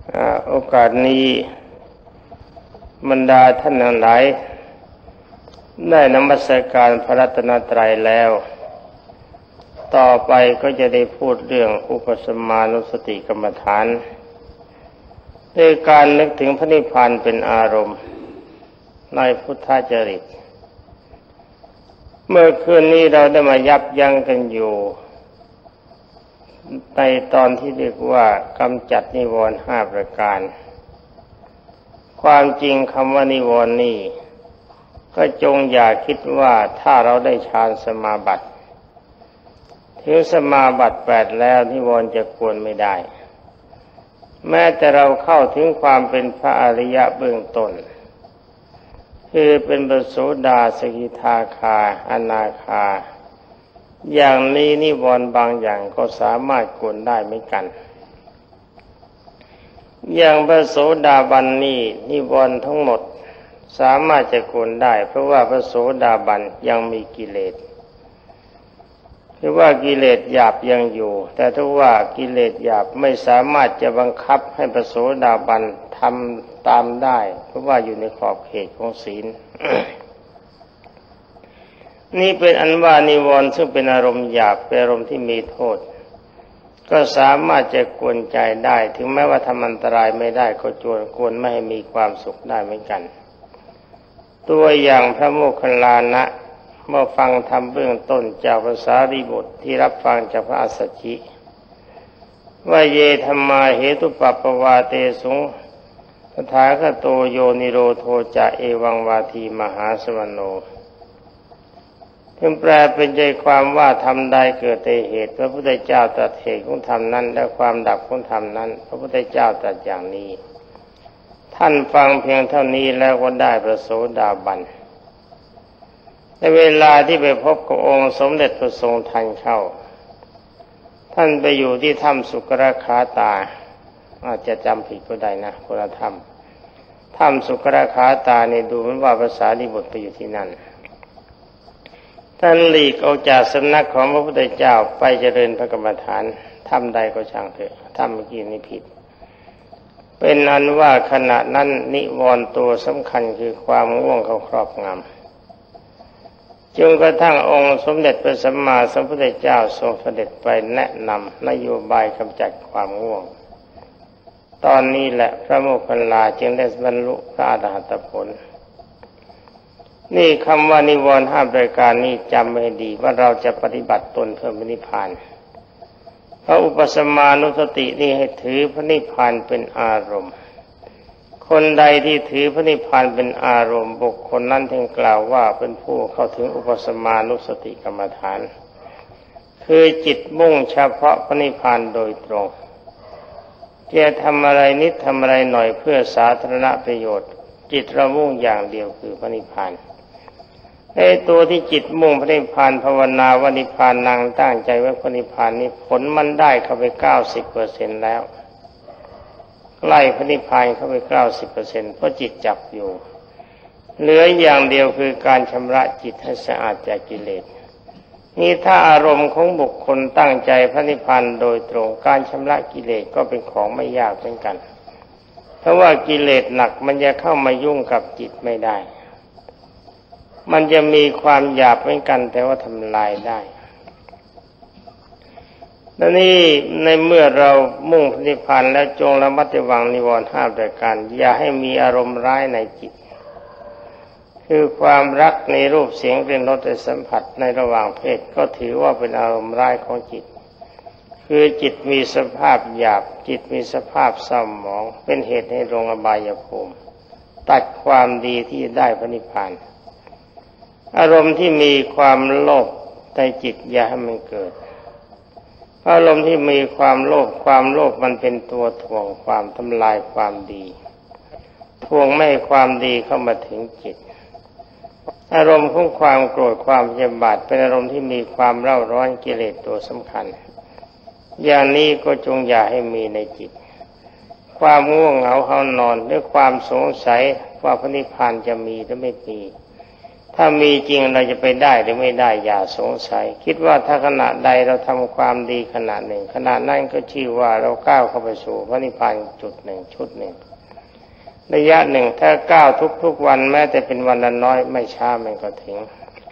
โอกาสนี้บรรดาท่านทั้งหลายได้นมัสการพระรัตนตรัยแล้วต่อไปก็จะได้พูดเรื่องอุปสมานุสติกรรมฐานด้วยการนึกถึงพระนิพพานเป็นอารมณ์ในพุทธจริตเมื่อคืนนี้เราได้มายับยั้งกันอยู่ในตอนที่เรียกว่ากำจัดนิวรณ์5ประการความจริงคำว่านิวรณ์นี่ก็จงอย่าคิดว่าถ้าเราได้ฌานสมาบัติถึงสมาบัติ8แล้วนิวรณ์จะกวนไม่ได้แม้แต่เราเข้าถึงความเป็นพระอริยะเบื้องต้นคือเป็นพระโสดาสกิทาคาอนาคาอย่างนี้นิวรณ์บางอย่างก็สามารถกวนได้เหมือนกันอย่างพระโสดาบันนี่นิวรณ์ทั้งหมดสามารถจะกวนได้เพราะว่าพระโสดาบันยังมีกิเลสคือว่ากิเลสหยาบยังอยู่แต่ถ้าว่ากิเลสหยาบไม่สามารถจะบังคับให้พระโสดาบันทำตามได้เพราะว่าอยู่ในขอบเขตของศีล นี่เป็นอันว่านิวรณ์ซึ่งเป็นอารมณ์หยาบเป็นอารมณ์ที่มีโทษก็สามารถจะกวนใจได้ถึงแม้ว่าทำอันตรายไม่ได้ก็กวนไม่ให้มีความสุขได้เหมือนกันตัวอย่างพระโมคคัลลานะเมื่อฟังธรรมเบื้องต้นจากพระสารีบุตรที่รับฟังจากพระอัสสชิว่าเยธัมมาเหตุปัปปวาเตสุงตถาคโตโยนิโรโธจะเอวังวาทีมหาสวรโนถึงแปลเป็นใจความว่าธรรมใดเกิดแต่เหตุพระพุทธเจ้าตรัสเหตุของธรรมนั้นและความดับของธรรมนั้นพระพุทธเจ้าตรัสอย่างนี้ท่านฟังเพียงเท่านี้แล้วก็ได้พระโสดาบันในเวลาที่ไปพบกับองค์สมเด็จพระทรงทันเข้าท่านไปอยู่ที่ถ้ำสุกรขาตาอาจจะจำผิดก็ได้นะคนละถ้ำสุกรขาตาเนี่ยดูเหมือนว่าพระสารีบุตรไปอยู่ที่นั่นท่านหลีกออกจากสำนักของพระพุทธเจ้าไปเจริญพระกรรมฐานถ้ำใดก็ช่างเถอะถ้ำเมื่อกี้นี้ผิดเป็นอันว่าขณะนั้นนิวรณ์ตัวสำคัญคือความง่วงเขาครอบงำจนกระทั่งองค์สมเด็จพระสัมมาสัมพุทธเจ้าทรงเสด็จไปแนะนำนโยบายกำจัดความง่วงตอนนี้แหละพระโมคคัลลาจึงได้บรรลุพระอรหัตผลนี่คำว่านิวรณ์5ประการนี้จำไว้ดีว่าเราจะปฏิบัติตนเพื่อพระนิพพานพระอุปสมานุสตินี่ให้ถือพระนิพพานเป็นอารมณ์คนใดที่ถือพระนิพพานเป็นอารมณ์บุคคลนั้นถึงกล่าวว่าเป็นผู้เข้าถึงอุปสมานุสติกรรมฐานคือจิตมุ่งเฉพาะพระนิพพานโดยตรงจะทำอะไรนิดทำอะไรหน่อยเพื่อสาธารณประโยชน์จิตเรามุ่งอย่างเดียวคือพระนิพพานไอ้ตัวที่จิตมุ่งพระนิพพานภาวนาว่านิพพานนางตั้งใจไว้พระนิพพานนี้ผลมันได้เข้าไป 90% แล้วใกล้พระนิพพานเข้าไป 90% เพราะจิตจับอยู่เหลืออย่างเดียวคือการชำระจิตให้สะอาดจากกิเลสนี่ถ้าอารมณ์ของบุคคลตั้งใจพระนิพพานโดยตรงการชำระกิเลสก็เป็นของไม่ยากเหมือนกันเพราะว่ากิเลสหนักมันจะเข้ามายุ่งกับจิตไม่ได้มันจะมีความหยาบเหมือนกันแต่ว่าทำลายได้และนี่ในเมื่อเรามุ่งพระนิพพานแล้วจงระมัดระวังนิวรณ์5ประการอย่าให้มีอารมณ์ร้ายในจิตคือความรักในรูปเสียงกลิ่นรสและสัมผัสในระหว่างเพศก็ถือว่าเป็นอารมณ์ร้ายของจิตคือจิตมีสภาพหยาบจิตมีสภาพเศร้าหมองเป็นเหตุให้ลงอบายภูมิตัดความดีที่ได้พระนิพพานอารมณ์ที่มีความโลภในจิตอย่าให้มันเกิดอารมณ์ที่มีความโลภมันเป็นตัวถ่วงความทำลายความดีถ่วงไม่ให้ความดีเข้ามาถึงจิตอารมณ์ของความโกรธความพยาบาทเป็นอารมณ์ที่มีความเร่าร้อนกิเลสตัวสำคัญอย่างนี้ก็จงอย่าให้มีในจิตความง่วงเหงาหานอนด้วยความสงสัยว่าพระนิพพานจะมีหรือไม่มีถ้ามีจริงเราจะไปได้หรือไม่ได้อย่าสงสัยคิดว่าถ้าขณะใดเราทำความดีขณะหนึ่งขณะนั้นก็ชื่อว่าเราก้าวเข้าไปสู่พระนิพพานจุดหนึ่งชุดหนึ่งระยะหนึ่งถ้าก้าวทุกๆวันแม้แต่เป็นวันละน้อยไม่ช้ามันก็ถึง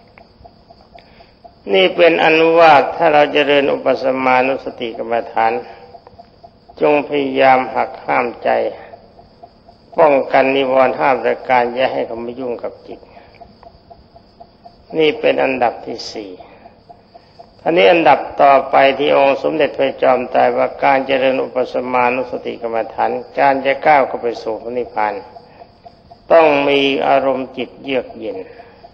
นี่เป็นอนุวาตถ้าเราจเจริญอุปสมานุสติกรรมฐานจงพยายามหักห้ามใจป้องกันนิวรณ์5ประการอย่าให้เขามายุ่งกับจิตนี่เป็นอันดับที่4ทีนี้อันดับต่อไปที่องค์สมเด็จพระจอมไตรว่าการเจริญอุปสมานุสติกรรมฐานการจะก้าวเข้าไปสู่พระนิพพานต้องมีอารมณ์จิตเยือกเย็น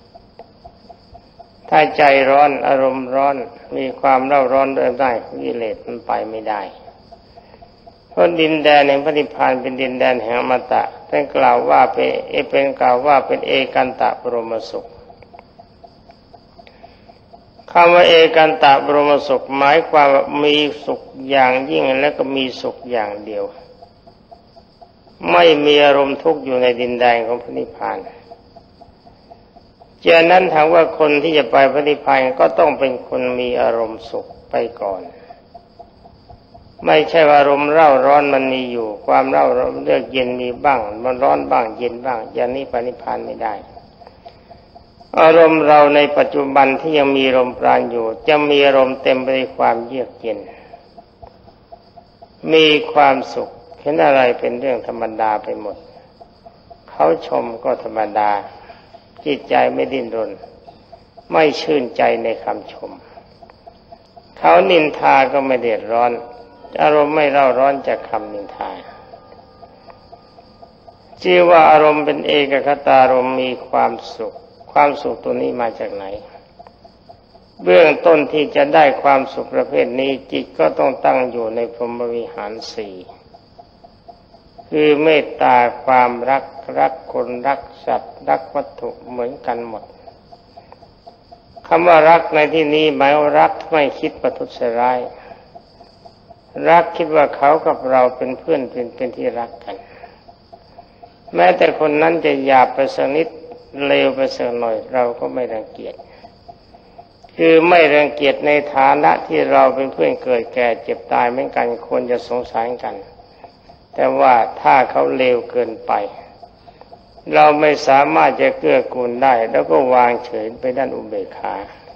ถ้าใจร้อนอารมณ์ร้อนมีความเร่าร้อนด้วยได้วิเลศมันไปไม่ได้เพราะดินแดนแห่งพระนิพพานเป็นดินแดนแห่งอมตะท่านกล่าวว่าเป็นเอกันตะบรมสุขคำว่าเอกันตะบรมสุขหมายความว่ามีสุขอย่างยิ่งและก็มีสุขอย่างเดียวไม่มีอารมณ์ทุกข์อยู่ในดินแดนของพระนิพพานฉะนั้นถามว่าคนที่จะไปพระนิพพานก็ต้องเป็นคนมีอารมณ์สุขไปก่อนไม่ใช่ว่าอารมณ์เร่าร้อนมันมีอยู่ความเร่าร้อนเลือกเย็นมีบ้างมันร้อนบ้างเย็นบ้างอย่างนี้ไปนิพพานไม่ได้อารมณ์เราในปัจจุบันที่ยังมีลมปราณอยู่จะมีอารมณ์เต็มไปด้วยความเยือกเย็นมีความสุขเห็นอะไรเป็นเรื่องธรรมดาไปหมดเขาชมก็ธรรมดาจิตใจไม่ดิ้นรนไม่ชื่นใจในคำชมเขานินทาก็ไม่เดือดร้อนอารมณ์ไม่เร่าร้อนจากคำนินทาชื่อว่าอารมณ์เป็นเอกคตารมณ์มีความสุขความสุขตัวนี้มาจากไหนเบื้องต้นที่จะได้ความสุขประเภทนี้จิตก็ต้องตั้งอยู่ในพรหมวิหาร4คือเมตตาความรักคนรักสัตว์รักวัตถุเหมือนกันหมดคำว่ารักในที่นี้หมายว่ารักไม่คิดประทุษร้ายรักคิดว่าเขากับเราเป็นเพื่อนเป็นที่รักกันแม้แต่คนนั้นจะหยาบไปสักนิดเลวไปสักหน่อยเราก็ไม่รังเกียจคือไม่รังเกียจในฐานะที่เราเป็นเพื่อนเกิดแก่เจ็บตายเหมือนกันควรจะสงสารกันแต่ว่าถ้าเขาเลวเกินไปเราไม่สามารถจะเกื้อกูลได้แล้วก็วางเฉยไปด้านอุเบกขา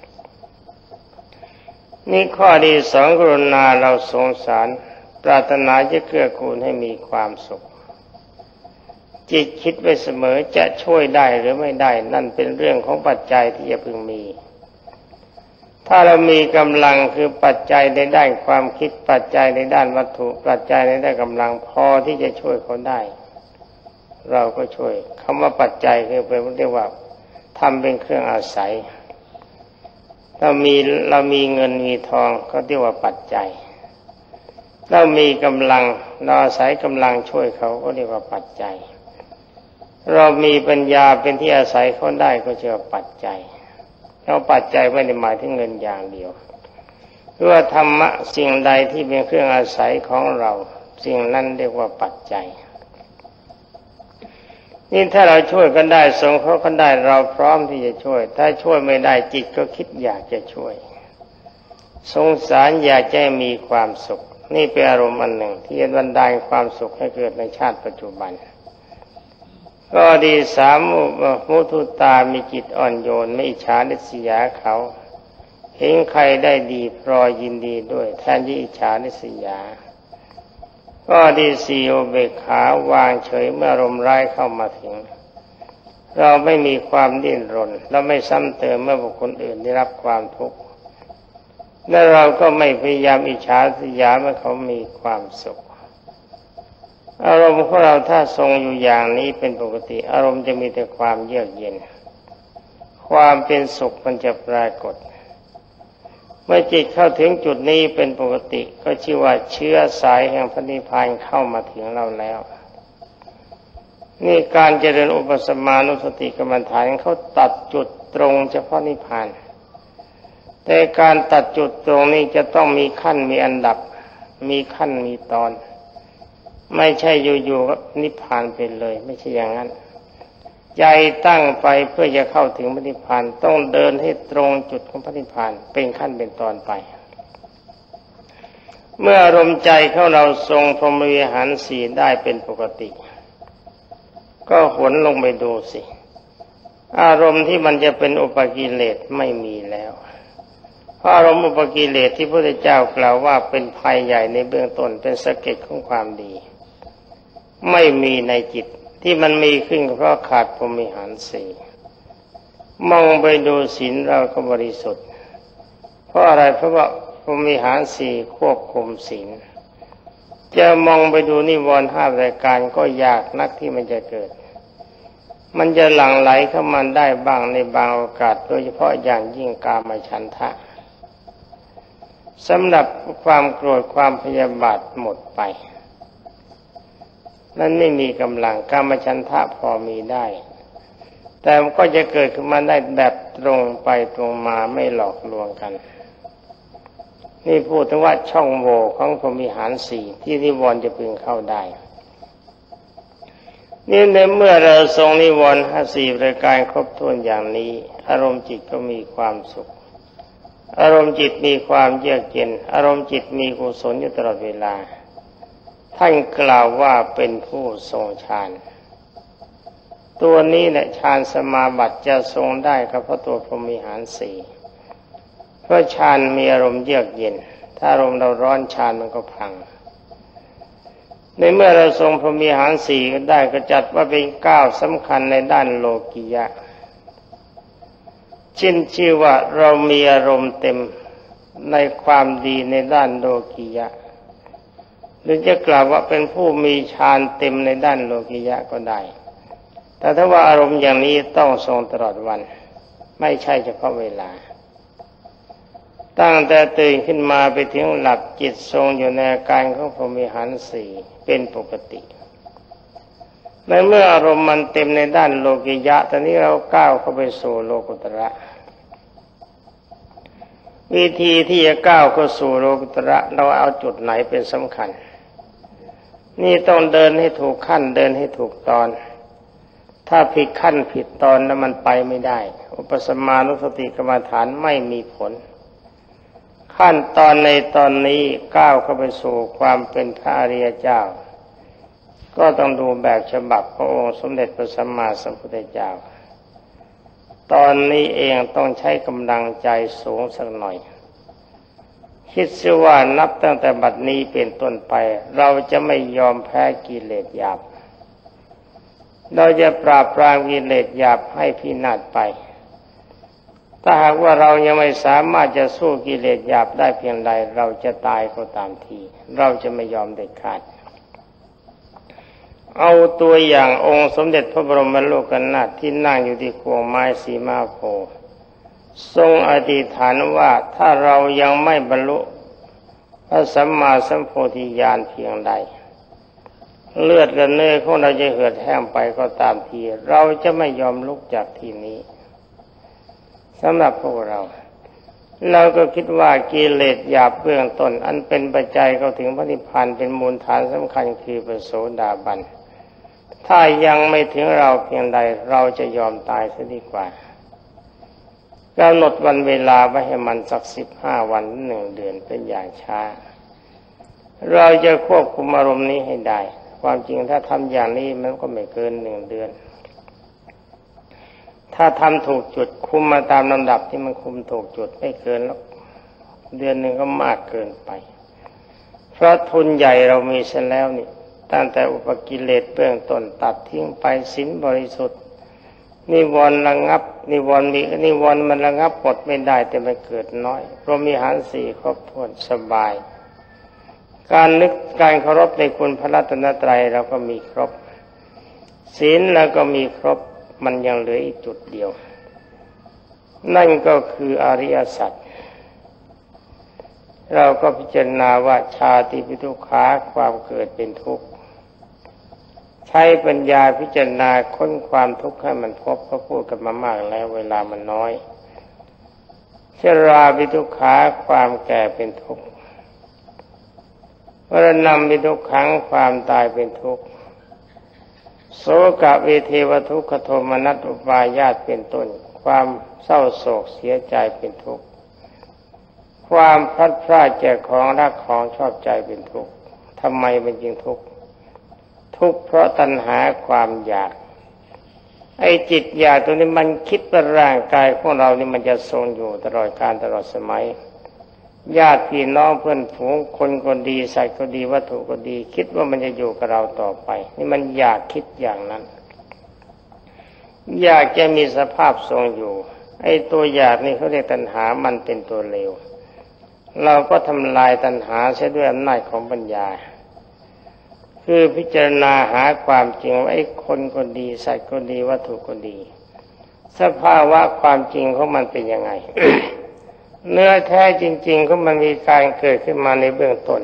นี่ข้อที่2กรุณาเราสงสารปรารถนาจะเกื้อกูลให้มีความสุขจิตคิดไว้เสมอจะช่วยได้หรือไม่ได้นั่นเป็นเรื่องของปัจจัยที่จะพึงมีถ้าเรามีกำลังคือปัจจัยในด้านความคิดปัจจัยในด้านวัตถุปัจจัยในด้านกำลังพอที่จะช่วยเขาได้เราก็ช่วยคำว่าปัจจัยคือเป็นเรียกว่าทำเป็นเครื่องอาศัยเรามีเงินมีทองก็เรียกว่าปัจจัยเรามีกำลังเราอาศัยกำลังช่วยเขาก็เรียกว่าปัจจัยเรามีปัญญาเป็นที่อาศัยเขาได้ก็เรียกว่าปัจจัยเราปัจจัยไม่ได้หมายถึงเงินอย่างเดียวหรือว่าธรรมะสิ่งใดที่เป็นเครื่องอาศัยของเราสิ่งนั้นเรียกว่าปัจจัยนี่ถ้าเราช่วยกันได้สงเคราะห์กันได้เราพร้อมที่จะช่วยถ้าช่วยไม่ได้จิตก็คิดอยากจะช่วยสงสารอยากจะมีความสุขนี่เป็นอารมณ์อันหนึ่งที่จะบันดาลความสุขให้เกิดในชาติปัจจุบันก็ดี3มุทุตามีจิตอ่อนโยนไม่อิจฉาริษยาเขาเห็นใครได้ดีพลอยยินดีด้วยแทนที่อิจฉาริษยาก็ดี4อุเบกขาวางเฉยเมื่ออารมณ์ร้ายเข้ามาถึงเราไม่มีความดิ้นรนและไม่ซ้ำเติมเมื่อบุคคลอื่นได้รับความทุกข์และเราก็ไม่พยายามอิจฉาริษยาเมื่อเขามีความสุขอารมณ์ของเราถ้าทรงอยู่อย่างนี้เป็นปกติอารมณ์จะมีแต่ความเยือกเย็นความเป็นสุขมันจะปรากฏเมื่อจิตเข้าถึงจุดนี้เป็นปกติก็ชื่อว่าเชื้อสายแห่งพระนิพพานเข้ามาถึงเราแล้วนี่การเจริญอุปสมานุสติกรรมฐานเขาตัดจุดตรงเฉพาะนิพพานแต่การตัดจุดตรงนี้จะต้องมีขั้นมีอันดับมีขั้นมีตอนไม่ใช่อยู่ๆก็นิพพานไปเลยไม่ใช่อย่างนั้นใจตั้งไปเพื่อจะเข้าถึงพระนิพพานต้องเดินให้ตรงจุดของพระนิพพานเป็นขั้นเป็นตอนไปเมื่ออารมณ์ใจของเราทรงพรหมวิหารสี่ได้เป็นปกติก็หวนลงไปดูสิอารมณ์ที่มันจะเป็นอุปกิเลสไม่มีแล้วเพราะอารมณ์อุปกิเลสที่พระพุทธเจ้ากล่าวว่าเป็นภัยใหญ่ในเบื้องต้นเป็นสะเก็ดของความดีไม่มีในจิตที่มันมีขึ้นเพราะขาดพรหมวิหารสี่มองไปดูศีลเราก็บริสุทธิ์เพราะอะไรเพราะว่าพรหมวิหารสี่ควบคุมศีลจะมองไปดูนิวรณ์ห้ารายการก็ยากนักที่มันจะเกิดมันจะหลั่งไหลเข้ามาได้บ้างในบางโอกาสโดยเฉพาะอย่างยิ่งกามฉันทะสำหรับความโกรธความพยาบาทหมดไปนั้นไม่มีกำลังกามฉันทะพอมีได้แต่มันก็จะเกิดขึ้นมาได้แบบตรงไปตรงมาไม่หลอกลวงกันนี่พูดถึงว่าช่องโหว่ของพรหมวิหารสี่ที่นิวรณ์จะพึงเข้าได้นี่ในเมื่อเราทรงนิวรณ์สี่ประการครบถ้วนอย่างนี้อารมณ์จิตก็มีความสุขอารมณ์จิตมีความเยือกเย็นอารมณ์จิตมีกุศลอยู่ตลอดเวลาท่านกล่าวว่าเป็นผู้ทรงฌานตัวนี้แหละฌานสมาบัติจะทรงได้ก็เพราะตัวพรหมวิหารสี่เพราะฌานมีอารมณ์เยือกเย็นถ้าอารมณ์เราร้อนฌานมันก็พังในเมื่อเราทรงพรหมวิหารสี่ก็ได้ก็จัดว่าเป็นก้าวสำคัญในด้านโลกิยะชื่อว่าเรามีอารมณ์เต็มในความดีในด้านโลกิยะหรือจะกล่าวว่าเป็นผู้มีฌานเต็มในด้านโลกิยะก็ได้แต่ถ้าว่าอารมณ์อย่างนี้ต้องทรงตลอดวันไม่ใช่เฉพาะเวลาตั้งแต่ตื่นขึ้นมาไปถึงหลับจิตทรงอยู่ในอาการของพรหมวิหารสี่เป็นปกติในเมื่ออารมณ์มันเต็มในด้านโลกิยะตอนนี้เราก้าวเข้าไปสู่โลกุตระวิธีที่จะก้าวเข้าสู่โลกุตระเราเอาจุดไหนเป็นสำคัญนี่ต้องเดินให้ถูกขั้นเดินให้ถูกตอนถ้าผิดขั้นผิดตอนแล้วมันไปไม่ได้อุปสมานุสติกรรมฐานไม่มีผลขั้นตอนในตอนนี้ก้าวเข้าไปสู่ความเป็นพระอริยเจ้าก็ต้องดูแบบฉบับพระองค์สมเด็จพระสัมมาสัมพุทธเจ้าตอนนี้เองต้องใช้กำลังใจสูงสักหน่อยคิดเสียว่านับตั้งแต่บัดนี้เป็นต้นไปเราจะไม่ยอมแพ้กิเลสหยาบเราจะปราบปรามกิเลสหยาบให้พินาศไปถ้าหากว่าเรายังไม่สามารถจะสู้กิเลสหยาบได้เพียงใดเราจะตายก็ตามทีเราจะไม่ยอมเด็ดขาดเอาตัวอย่างองค์สมเด็จพระบรมโลกนาถที่นั่งอยู่ที่ควงไม้สีมาโพธิ์ทรงอธิษฐานว่าถ้าเรายังไม่บรรลุพระสัมมาสัมโพธิญาณเพียงใดเลือดและเนื้อของเราจะเหือดแห้งไปก็ตามทีเราจะไม่ยอมลุกจากที่นี้สำหรับพวกเราก็คิดว่ากิเลสหยาบเบื้องต้นอันเป็นปัจจัยเข้าถึงพระนิพพานเป็นมูลฐานสำคัญคือพระโสดาบันถ้ายังไม่ถึงเราเพียงใดเราจะยอมตายซะดีกว่ากำหนดวันเวลาไว้ให้มันสัก15 วัน1 เดือนเป็นอย่างช้าเราจะควบคุมอารมณ์นี้ให้ได้ความจริงถ้าทำอย่างนี้มันก็ไม่เกิน1 เดือนถ้าทำถูกจุดคุมมาตามลำดับที่มันคุมถูกจุดไม่เกินแล้วเดือนหนึ่งก็มากเกินไปเพราะทุนใหญ่เรามีเสียแล้วนี่ตั้งแต่อุปกิเลสเบื้องต้นตัดทิ้งไปศีลบริสุทธิ์นิวรณ์ระงับนิวรณ์มันระงับหมดไม่ได้แต่มันเกิดน้อยพรหมวิหารสี่ครบถ้วนสบายการนึกการเคารพในคุณพระรัตนตรัยเราก็มีครบศีลเราก็มีครบมันยังเหลืออีกจุดเดียวนั่นก็คืออริยสัจเราก็พิจารณาว่าชาติปิทุกขาความเกิดเป็นทุกข์ใช้ปัญญาพิจารณาค้นความทุกข์ให้มันพบก็พูดกันมามากแล้วเวลามันน้อยชราปิทุกขาความแก่เป็นทุกข์มรณะปิทุกขังความตายเป็นทุกข์โสกะเวเทวทุกขโทมนัสอุปายาตเป็นต้นความเศร้าโศกเสียใจเป็นทุกข์ความพลัดพรากจากของรักของชอบใจเป็นทุกข์ทำไมมันจึงทุกข์ทุกข์เพราะตัณหาความอยากไอ้จิตอยากตัวนี้มันคิดว่าร่างกายของเรานี่มันจะทรงอยู่ตลอดกาลตลอดสมัยญาติพี่น้องเพื่อนฝูงคนก็ดีสัตว์ก็ดีวัตถุก็ดีคิดว่ามันจะอยู่กับเราต่อไปนี่มันอยากคิดอย่างนั้นอยากจะมีสภาพทรงอยู่ไอ้ตัวอยากนี่เขาเรียกตัณหามันเป็นตัวเลวเราก็ทำลายตัณหาเสียด้วยอำนาจของปัญญาคือพิจารณาหาความจริงว่าไอ้คนก็ดีสัตว์ก็ดีวัตถุก็ดีสภาวะความจริงของมันเป็นยังไง เนื้อแท้จริงๆของมันมีการเกิดขึ้นมาในเบื้องต้น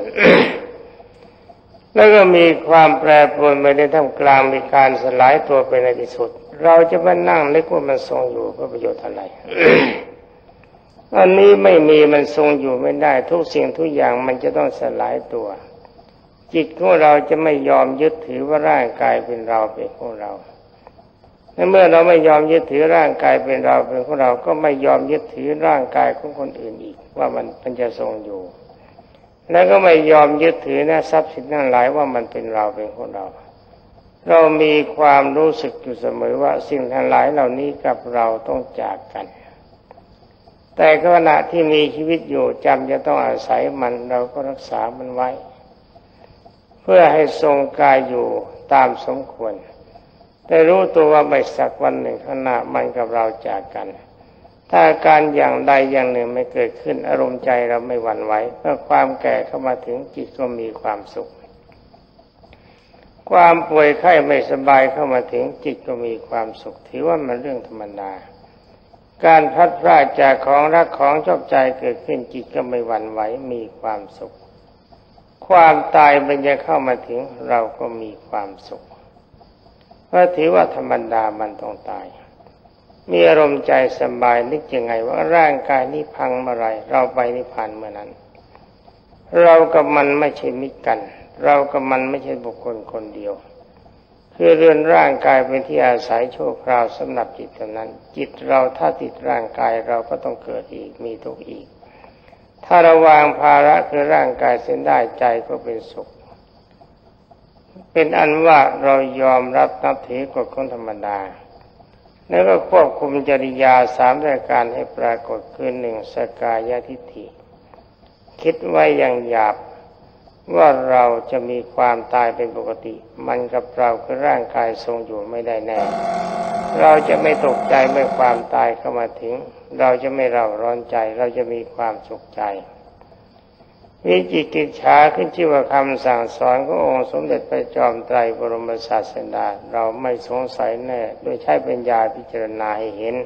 แล้วก็มีความแปรปรวนไปในท่ามกลางมีการสลายตัวไปในที่สุดเราจะมานั่งนึกว่ามันทรงอยู่เพื่อประโยชน์อะไร อันนี้ไม่มีมันทรงอยู่ไม่ได้ทุกสิ่งทุกอย่างมันจะต้องสลายตัวจิตของเราจะไม่ยอมยึดถือว่าร่างกายเป็นเราเป็นของเราและเมื่อเราไม่ยอมยึดถือร่างกายเป็นเราเป็นของเราก็ไม่ยอมยึดถือร่างกายของคนอื่นอีกว่ามันจะทรงอยู่แล้วก็ไม่ยอมยึดถือนะทรัพย์สินทั้งหลายว่ามันเป็นเราเป็นของเราเรามีความรู้สึกอยู่เสมอว่าสิ่งทั้งหลายเหล่านี้กับเราต้องจากกันแต่ขณะที่มีชีวิตอยู่จำจะต้องอาศัยมันเราก็รักษามันไว้เพื่อให้ทรงกายอยู่ตามสมควรแต่รู้ตัวว่าไม่สักวันหนึ่งข้างหน้ามันกับเราจากกันถ้าการอย่างใดอย่างหนึ่งไม่เกิดขึ้นอารมณ์ใจเราไม่หวั่นไหวเมื่อความแก่เข้ามาถึงจิตก็มีความสุขความป่วยไข้ไม่สบายเข้ามาถึงจิตก็มีความสุขถือว่ามันเรื่องธรรมดาการพลัดพรากจากของรักของชอบใจเกิดขึ้นจิตก็ไม่หวั่นไหวมีความสุขความตายมันจะเข้ามาถึงเราก็มีความสุขเพราะถือว่าธรรมดามันต้องตายมีอารมณ์ใจสบายนึกยังไงว่าร่างกายนี้พังเมื่อไรเราไปนิพพานเมื่อนั้นเรากับมันไม่ใช่มิตรกันเรากับมันไม่ใช่บุคคลคนเดียวคือเรือนร่างกายเป็นที่อาศัยชั่วคราวสำหรับจิตเท่านั้นจิตเราถ้าติดร่างกายเราก็ต้องเกิดอีกมีทุกข์อีกถ้าระวางภาระคือร่างกายเส้นได้ใจก็เป็นสุขเป็นอันว่าเรายอมรับนับถือกฎของธรรมดาแล้วก็ควบคุมจริยา3รายการให้ปรากฏคือ1สกายทิฏฐิคิดไว้อย่างหยาบว่าเราจะมีความตายเป็นปกติมันกับเราคือร่างกายทรงอยู่ไม่ได้แน่เราจะไม่ตกใจเมื่อความตายเข้ามาถึงเราจะไม่เร่าร้อนใจเราจะมีความสุขใจวิจิกิจฉาขึ้นชื่อว่าคำสั่งสอนขององค์สมเด็จพระจอมไตรบรมศาสดาเราไม่สงสัยแน่โดยใช้ปัญญาพิจารณาให้เห็น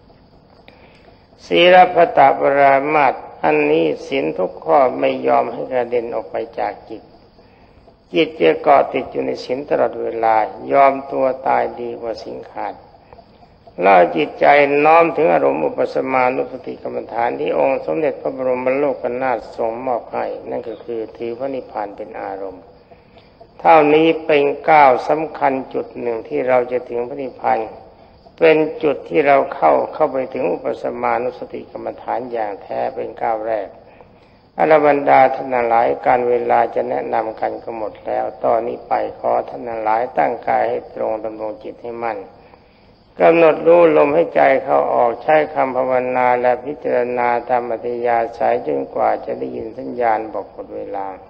ศีลพัตตปรามาสอันนี้ศีลทุกข้อไม่ยอมให้กระเด็นออกไปจากจิตจิตจะเกาะติดอยู่ในศีลตลอดเวลายอมตัวตายดีกว่าศีลขาดล่อจิตใจน้อมถึงอารมณ์อุปสมานุสติกรรมฐานที่องค์สมเด็จพระบรมโลกนาถทรงมอบให้นั่นก็คือถือพระนิพพานเป็นอารมณ์เท่านี้เป็นก้าวสำคัญจุดหนึ่งที่เราจะถึงพระนิพพานเป็นจุดที่เราเข้าไปถึงอุปสมานุสติกรรมฐานอย่างแท้เป็นก้าวแรกอรบรรดาท่านหลายการเวลาจะแนะนำกันก็หมดแล้วตอนนี้ไปขอท่านหลายตั้งกายให้ตรงดำรงจิตให้มั่นกำหนดรู้ลมให้ใจเข้าออกใช้คำภาวนาและพิจารณาตามอัธยาศัยจนกว่าจะได้ยินสัญญาณบอกหมดเวลา